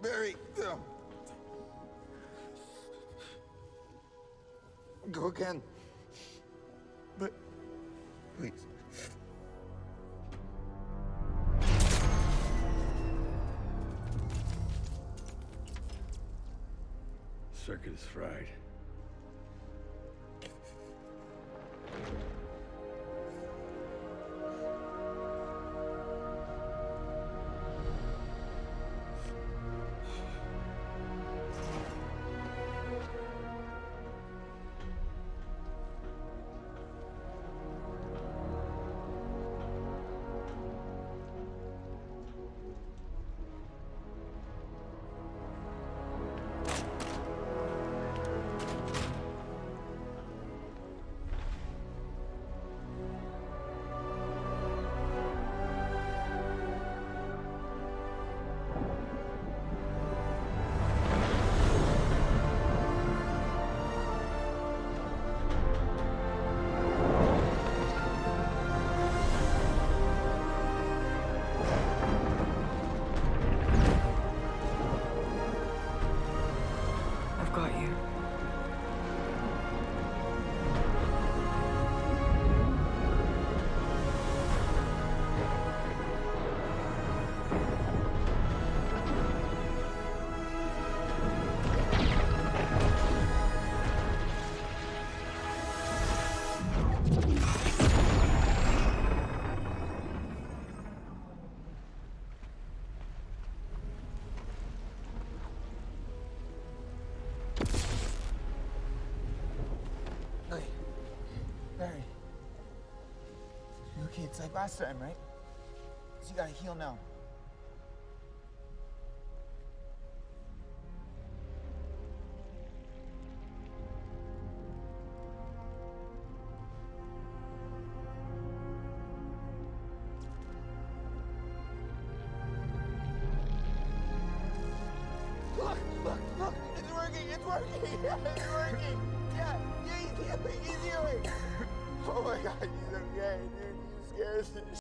Barry, go again. But, please. Circuit is fried. I've got you. Hey, Barry. You okay? It's like last time, right? So you gotta heal now. Look! It's working! It's working! Yeah, it's working! Yeah, he's healing! Oh my God, he's okay, dude. You scared us.